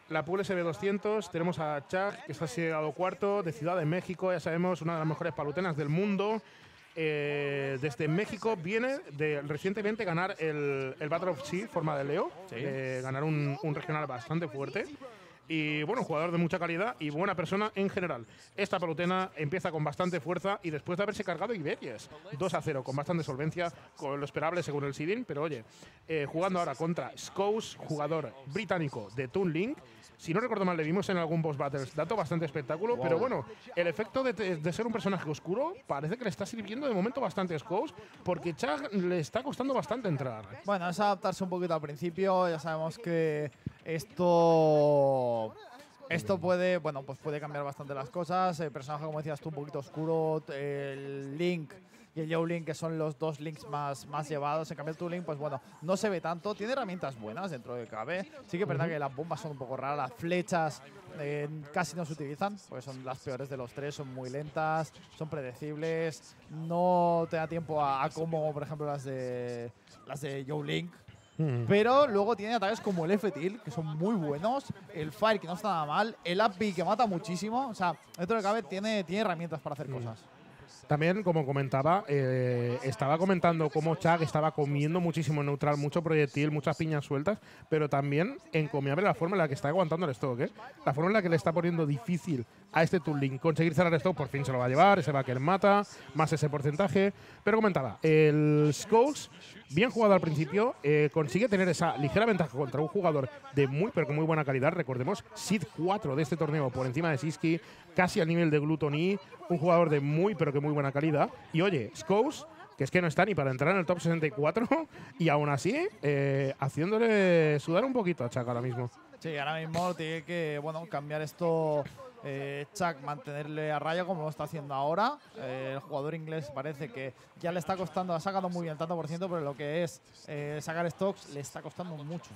la Pool SB200, tenemos a Chag, que está llegado cuarto, de Ciudad de México, ya sabemos, una de las mejores palutenas del mundo. Desde México viene de recientemente ganar el Battle of Sea, forma de Leo, ganar un regional bastante fuerte. Y bueno, jugador de mucha calidad y buena persona en general. Esta palutena empieza con bastante fuerza y después de haberse cargado Iberias 2-0, con bastante solvencia, con lo esperable según el seeding. Pero oye, jugando ahora contra Skous, jugador británico de Toon Link. Si no recuerdo mal, le vimos en algún Boss Battles, dato bastante espectáculo, pero bueno, el efecto de ser un personaje oscuro parece que le está sirviendo de momento bastante a Skous, porque Chag le está costando bastante entrar. Bueno, es adaptarse un poquito al principio, ya sabemos que esto puede, bueno, pues puede cambiar bastante las cosas. El personaje, como decías tú, un poquito oscuro, el Link y el Young Link, que son los dos links más llevados. En cambio, el Toon Link, pues bueno, no se ve tanto. Tiene herramientas buenas dentro de cabe. Sí que es verdad que las bombas son un poco raras. Las flechas casi no se utilizan, porque son las peores de los tres. Son muy lentas, son predecibles. No te da tiempo a como, por ejemplo, las de Young Link. Pero luego tiene ataques como el F-Tilt, que son muy buenos. El Fire, que no está nada mal. El Up B, que mata muchísimo. O sea, dentro de cabe tiene herramientas para hacer cosas. También, como comentaba, estaba comentando cómo Chag estaba comiendo muchísimo en neutral, mucho proyectil, muchas piñas sueltas, pero también encomiable la forma en la que está aguantando el stock, la forma en la que le está poniendo difícil a este Toon Link conseguir cerrar el stock. Por fin se lo va a llevar, ese backer mata, más ese porcentaje. Pero comentaba, el Skous, bien jugado al principio, consigue tener esa ligera ventaja contra un jugador de muy, pero con muy buena calidad. Recordemos, Seed 4 de este torneo por encima de Siski, casi al nivel de Gluttony, un jugador de muy, pero que muy buena calidad. Y oye, Skous, que es que no está ni para entrar en el top 64, y aún así, haciéndole sudar un poquito a Chag ahora mismo. Sí, ahora mismo tiene que, bueno, cambiar esto. Chag, mantenerle a raya como lo está haciendo ahora. El jugador inglés parece que ya le está costando, ha sacado muy bien el tanto por ciento, pero lo que es sacar stocks le está costando mucho.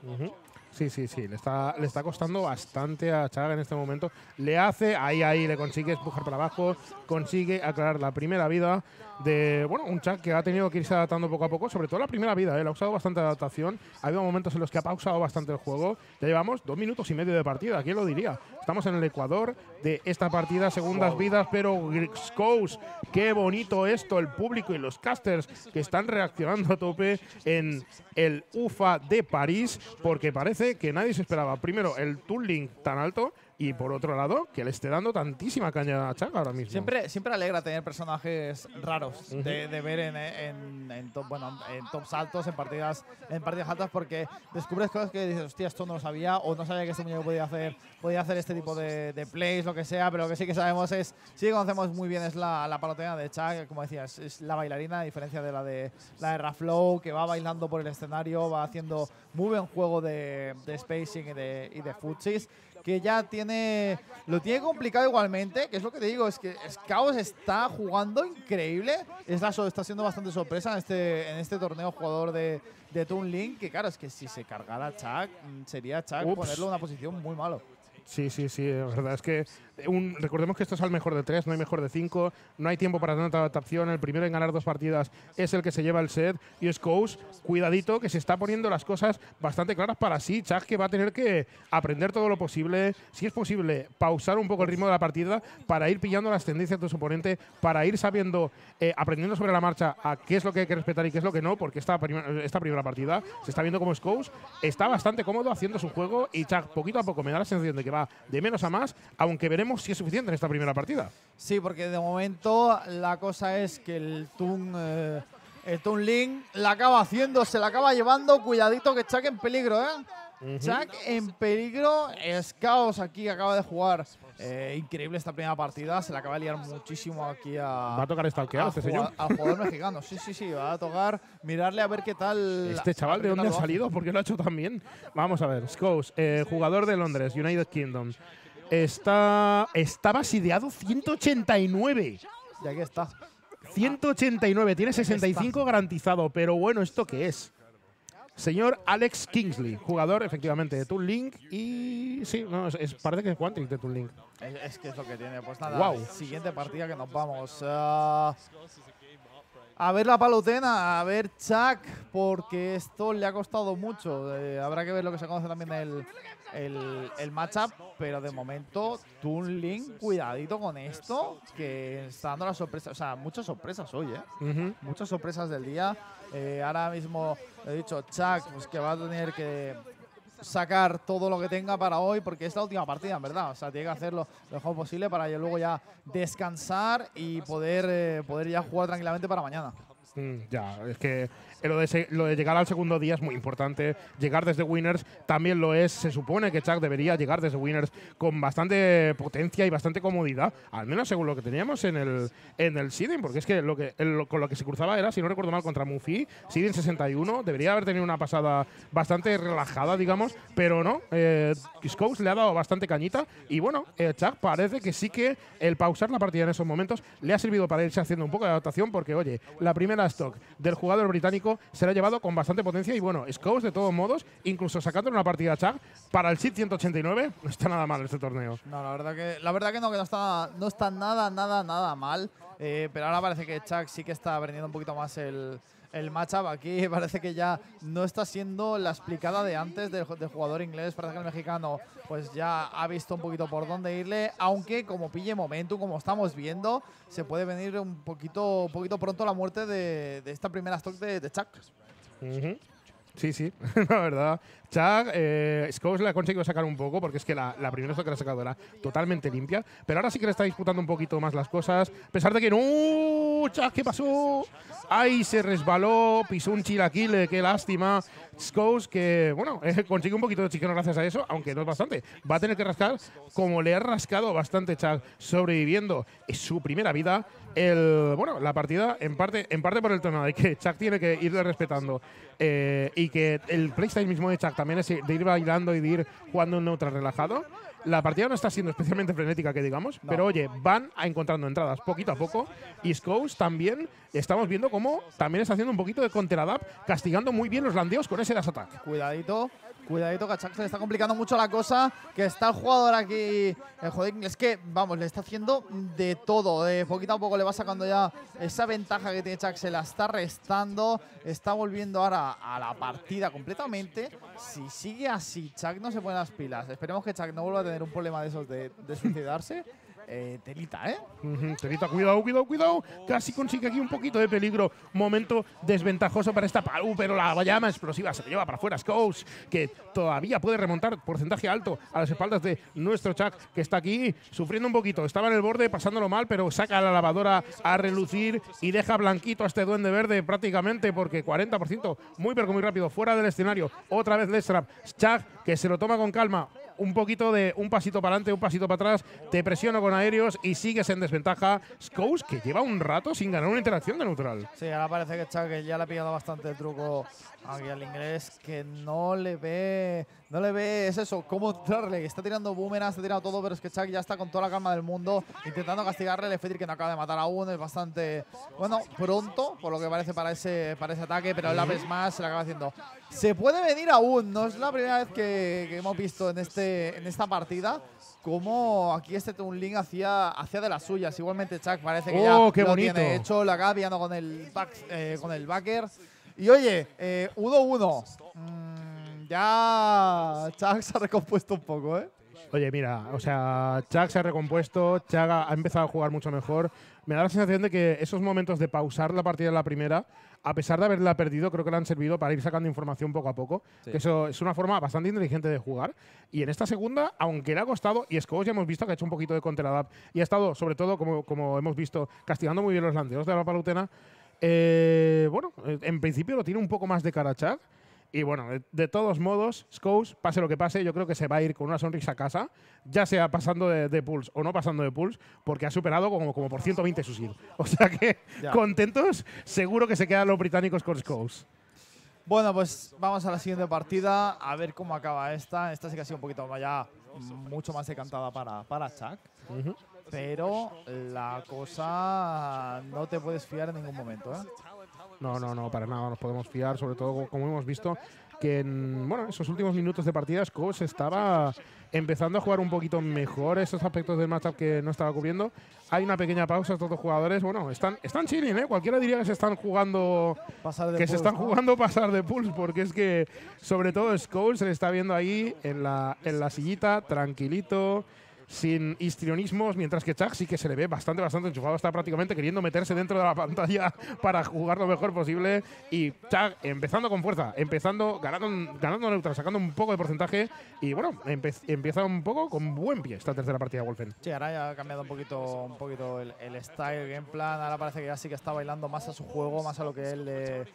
Sí, le está costando bastante a Chag en este momento. Le hace, ahí le consigue empujar para abajo, consigue aclarar la primera vida de, bueno, un Chag que ha tenido que irse adaptando poco a poco, sobre todo la primera vida, le ha usado bastante adaptación. Ha habido momentos en los que ha pausado bastante el juego. Ya llevamos 2 minutos y medio de partida, ¿quién lo diría? Estamos en el Ecuador de esta partida, segundas vidas, pero Skous, qué bonito esto, el público y los casters que están reaccionando a tope en el UFA de París, porque parece que nadie se esperaba, primero, el Toon Link tan alto y, por otro lado, que le esté dando tantísima caña a Chag ahora mismo. Siempre alegra tener personajes raros de ver en tops altos, en partidas altas, porque descubres cosas que dices, hostia, esto no lo sabía, o no sabía que este muñeco podía hacer este tipo de plays, lo que sea, pero lo que sí que sabemos sí que conocemos muy bien es la palotena de Chag, como decías, es la bailarina, a diferencia de la de Raflow, que va bailando por el escenario, va haciendo muy buen juego de spacing y de footsies, que ya lo tiene complicado igualmente, que es lo que te digo, es que Skous está jugando increíble, está siendo bastante sorpresa en este torneo jugador de Toon Link, que claro, es que si se cargara Chag, sería Chag ponerlo en una posición muy malo. Sí, la verdad es que recordemos que esto es al mejor de 3, no hay mejor de 5, no hay tiempo para tanta adaptación, el primero en ganar 2 partidas es el que se lleva el set, y Skous, cuidadito, que se está poniendo las cosas bastante claras para sí. Chag, que va a tener que aprender todo lo posible, si es posible, pausar un poco el ritmo de la partida para ir pillando las tendencias de su oponente, para ir sabiendo, aprendiendo sobre la marcha a qué es lo que hay que respetar y qué es lo que no, porque esta primera partida se está viendo como Skous está bastante cómodo haciendo su juego, y Chag poquito a poco me da la sensación de que va de menos a más, aunque veremos si es suficiente en esta primera partida. Sí, porque de momento la cosa es que el Toon Link la acaba haciendo, se la acaba llevando. Cuidadito que Chag en peligro, Chag en peligro. Skous aquí acaba de jugar increíble esta primera partida. Se la acaba de liar muchísimo aquí ¿Va a tocar stalkear este señor? Al jugador mexicano. Sí, va a tocar mirarle a ver qué tal. Este chaval, ¿de dónde ha salido? ¿Por qué lo ha hecho tan bien? Vamos a ver. Skous, jugador de Londres, United Kingdom. Estaba sideado 189. Y aquí está. 189, tiene 65 garantizado, pero bueno, ¿esto qué es? Señor Alex Kingsley, jugador efectivamente de Toon Link, y sí, no, parece que es Quantric de Toon Link. Es que es lo que tiene. Pues nada, siguiente partida que nos vamos. A ver la palutena, a ver Chuck, porque esto le ha costado mucho. Habrá que ver lo que se conoce también el matchup, pero de momento Toon Link, cuidadito con esto, que está dando la sorpresa. O sea, muchas sorpresas hoy, muchas sorpresas del día. Ahora mismo he dicho Chuck, pues que va a tener que sacar todo lo que tenga para hoy, porque es la última partida, en verdad. O sea, tiene que hacerlo lo mejor posible para luego ya descansar y poder ya jugar tranquilamente para mañana. Ya, es que lo de llegar al segundo día es muy importante. Llegar desde Winners también lo es. Se supone que Chuck debería llegar desde Winners con bastante potencia y bastante comodidad, al menos según lo que teníamos en el seeding, porque es que con lo que se cruzaba era, si no recuerdo mal, contra Mufi, seeding 61. Debería haber tenido una pasada bastante relajada, digamos, pero no. Scopes le ha dado bastante cañita y bueno, Chuck parece que sí que el pausar la partida en esos momentos le ha servido para irse haciendo un poco de adaptación, porque oye, la primera stock del jugador británico se la ha llevado con bastante potencia y bueno, Scopes de todos modos, incluso sacando una partida a Chuck para el SID 189, no está nada mal este torneo. No, la verdad que no está nada mal, pero ahora parece que Chuck sí que está aprendiendo un poquito más el matchup. Aquí parece que ya no está siendo la explicada de antes del jugador inglés. Parece que el mexicano pues ya ha visto un poquito por dónde irle, aunque como pille momentum, como estamos viendo, se puede venir un poquito pronto la muerte de esta primera stock de Chuck. Sí, la verdad. Chuck, Scopes le ha conseguido sacar un poco, porque es que la primera stock que le ha sacado era totalmente limpia, pero ahora sí que le está disputando un poquito más las cosas, a pesar de que ¡no! Chuck, ¿qué pasó? ¡Ay, se resbaló! Pisó un chilaquile, qué lástima. Scopes, que bueno, consigue un poquito de oxígeno gracias a eso, aunque no es bastante. Va a tener que rascar, como le ha rascado bastante Chuck, sobreviviendo. Es su primera vida. La partida, en parte por el tema de que Chuck tiene que irle respetando y que el playstyle mismo de Chuck también es de ir bailando y de ir jugando un neutral relajado. La partida no está siendo especialmente frenética, que digamos, pero oye, van encontrando entradas poquito a poco. Y Scopes también estamos viendo cómo también está haciendo un poquito de counter-adapt, castigando muy bien los landeos con ese dash attack. Cuidadito, que a Chuck se le está complicando mucho la cosa, que está el jugador aquí, el jugador inglés, que vamos, le está haciendo de todo, poquito a poco le va sacando ya esa ventaja que tiene Chuck, se la está restando, está volviendo ahora a la partida completamente. Si sigue así, Chuck no se pone las pilas, esperemos que Chuck no vuelva a tener un problema de esos de suicidarse. Telita, Telita, cuidado. Casi consigue aquí un poquito de peligro. Momento desventajoso para esta Palu, pero la llama explosiva se lo lleva para afuera. Scopes, que todavía puede remontar porcentaje alto a las espaldas de nuestro Chuck, que está aquí sufriendo un poquito. Estaba en el borde, pasándolo mal, pero saca la lavadora a relucir y deja blanquito a este duende verde prácticamente, porque 40%, muy pero muy rápido, fuera del escenario. Otra vez Lestrap. Chuck, que se lo toma con calma. Un poquito de un pasito para adelante, un pasito para atrás, te presiono con aéreos y sigues en desventaja. Scopes, que lleva un rato sin ganar una interacción de neutral. Sí, ahora parece que Chuck ya le ha pillado bastante el truco aquí al inglés, que no le ve, es eso, cómo entrarle. Está tirando boomerang, está tirando todo, pero es que Chuck ya está con toda la calma del mundo intentando castigarle. El Fedir, que no acaba de matar aún, es bastante, bueno, pronto, por lo que parece para ese ataque, pero la vez más se le acaba haciendo. Se puede venir aún, no es la primera vez que hemos visto en esta partida como aquí este Toon Link hacía de las suyas. Igualmente Chuck parece que ya qué lo bonito. tiene hecho, la acaba pillando con el backer. Y oye, 1-1. Ya Chuck se ha recompuesto un poco, Oye, mira, o sea, Chuck se ha recompuesto, Chuck ha empezado a jugar mucho mejor. Me da la sensación de que esos momentos de pausar la partida en la primera, a pesar de haberla perdido, creo que le han servido para ir sacando información poco a poco. Sí. Que eso es una forma bastante inteligente de jugar. Y en esta segunda, aunque le ha costado, y Scopes ya hemos visto que ha hecho un poquito de counter-adapt y ha estado, sobre todo, como hemos visto, castigando muy bien los landeos de la palutena. En principio lo tiene un poco más de cara a Chuck. Y bueno, de todos modos, Scopes, pase lo que pase, yo creo que se va a ir con una sonrisa a casa, ya sea pasando de Pulse o no pasando de Pulse, porque ha superado como por 120 su seed. O sea que, contentos, seguro que se quedan los británicos con Scopes. Bueno, pues vamos a la siguiente partida, a ver cómo acaba esta. Esta sí que ha sido un poquito ya mucho más decantada para Chuck. Pero la cosa no te puedes fiar en ningún momento, No, para nada nos podemos fiar, sobre todo como hemos visto que en esos últimos minutos de partida Scouse estaba empezando a jugar un poquito mejor esos aspectos del matchup que no estaba cubriendo. Hay una pequeña pausa, estos dos jugadores, están chilling, ¿eh? Cualquiera diría que se están jugando pasar de pulse, porque es que sobre todo Scouse se le está viendo ahí en la sillita, tranquilito, sin histrionismos, mientras que Chuck sí que se le ve bastante enchufado, está prácticamente queriendo meterse dentro de la pantalla para jugar lo mejor posible, y Chuck empezando con fuerza, ganando neutral, sacando un poco de porcentaje, y empieza un poco con buen pie esta tercera partida Wolfen. Sí, ahora ya ha cambiado un poquito el style, el game plan, ahora parece que ya sí que está bailando más a su juego, más a lo que él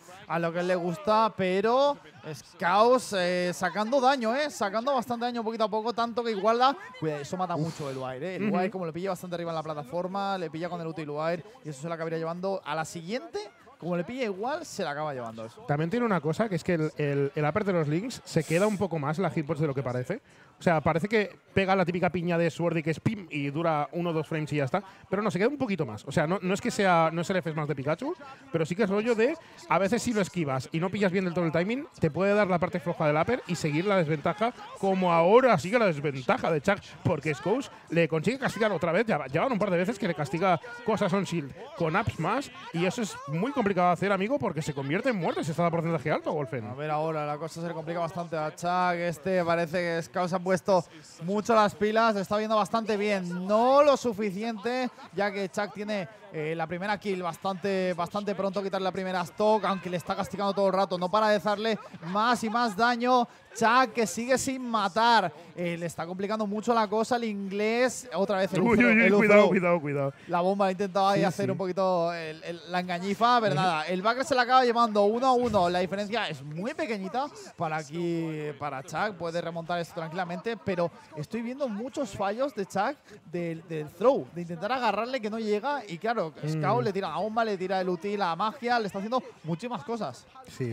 le gusta, pero Scouse sacando daño, sacando bastante daño poquito a poco, tanto que iguala, eso mata mucho el Wire, El Wire, como le pilla bastante arriba en la plataforma, le pilla con el útil Wire y eso se la acabaría llevando a la siguiente. Como le pilla igual, se la acaba llevando eso. También tiene una cosa, que es que el upper de los links se queda un poco más la hitbox de lo que parece. O sea, parece que pega la típica piña de Swordy que es pim y dura 1 o 2 frames y ya está. Pero no, se queda un poquito más. O sea, no es que no es el F más de Pikachu, pero sí que es rollo de, a veces si lo esquivas y no pillas bien del todo el timing, te puede dar la parte floja del upper y seguir la desventaja, como ahora sigue la desventaja de Chuck, porque Scouse le consigue castigar otra vez. Ya van un par de veces que le castiga cosas on shield con ups más, y eso es muy complicado de hacer, amigo, porque se convierte en muerte si está a porcentaje alto, Wolfen. A ver, ahora la cosa se le complica bastante a Chuck. Parece que Scouse ha puesto mucho las pilas, está viendo bastante bien, no lo suficiente, ya que Chuck tiene la primera kill bastante pronto, quitarle la primera stock, aunque le está castigando todo el rato, no para de hacerle más y más daño. Chuck, que sigue sin matar, le está complicando mucho la cosa el inglés. Otra vez cuidado. La bomba ha intentado ahí hacer un poquito la engañifa, pero nada, el backer se la acaba llevando 1-1. La diferencia es muy pequeñita para Chuck, puede remontar esto tranquilamente, pero estoy viendo muchos fallos de Chuck del throw, de intentar agarrarle que no llega, y claro, Scout le tira la bomba, le tira el util, la magia, le está haciendo muchísimas cosas. Sí.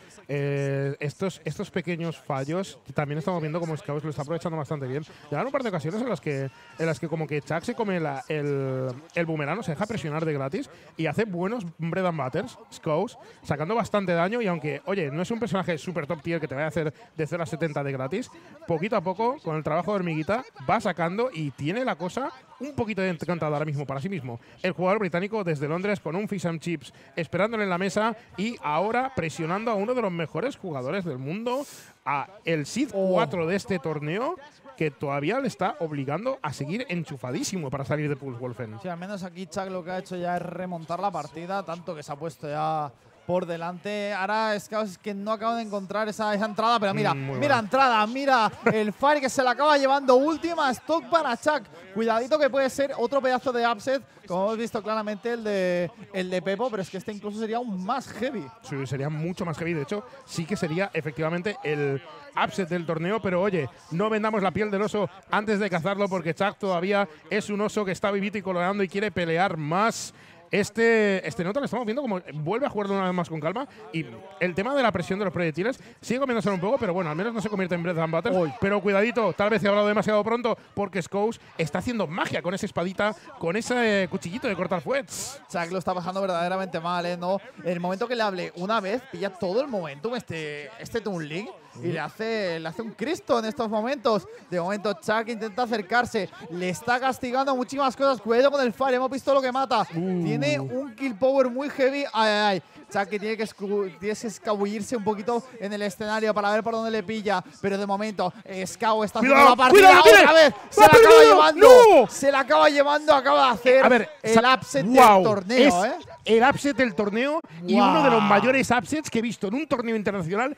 Estos pequeños fallos también estamos viendo como Scout lo está aprovechando bastante bien. Ya un par de ocasiones en las que como que Chuck se come el boomerang, se deja presionar de gratis y hace buenos bread and butters, Scout, sacando bastante daño, y aunque, oye, no es un personaje super top tier que te vaya a hacer de 0 a 70 de gratis, poquito a poco, con el trabajo de hormiguita, va sacando y tiene la cosa un poquito encantada ahora mismo para sí mismo. El jugador británico desde Londres con un fish and chips esperándole en la mesa, y ahora presionando a uno de los mejores jugadores del mundo, a el Seed 4 de este torneo, que todavía le está obligando a seguir enchufadísimo para salir de Pulse, Wolfen. Sí, al menos aquí Chuck lo que ha hecho ya es remontar la partida, tanto que se ha puesto ya por delante. Ahora es que no acabo de encontrar esa entrada, pero mira entrada, mira el fire que se la acaba llevando. Última stock para Chuck. Cuidadito que puede ser otro pedazo de upset, como hemos visto claramente el de Pepo, pero es que este incluso sería aún más heavy. Sí, sería mucho más heavy. De hecho, sí que sería efectivamente el upset del torneo, pero oye, no vendamos la piel del oso antes de cazarlo, porque Chuck todavía es un oso que está vivito y coloreando y quiere pelear más. Este nota lo estamos viendo como vuelve a jugar de una vez más con calma, y el tema de la presión de los proyectiles sigue comiéndose un poco, pero bueno, al menos no se convierte en bread and butter. Pero cuidadito, tal vez he hablado demasiado pronto, porque Scouse está haciendo magia con esa espadita, con ese cuchillito de cortar fuets. Chuck lo está pasando verdaderamente mal, ¿no? En el momento que le hable una vez, pilla todo el momentum este Toon Link, y le hace un Cristo en estos momentos. De momento Chuck intenta acercarse, le está castigando muchísimas cosas. Cuidado con el fire, hemos visto lo que mata. Tiene un kill power muy heavy. Chuck que tiene que escabullirse un poquito en el escenario para ver por dónde le pilla, pero de momento Scout está haciendo la partida otra vez. Se la acaba llevando. ¡No! Se la acaba llevando, acaba de hacer el upset del torneo. El upset del torneo y uno de los mayores upsets que he visto en un torneo internacional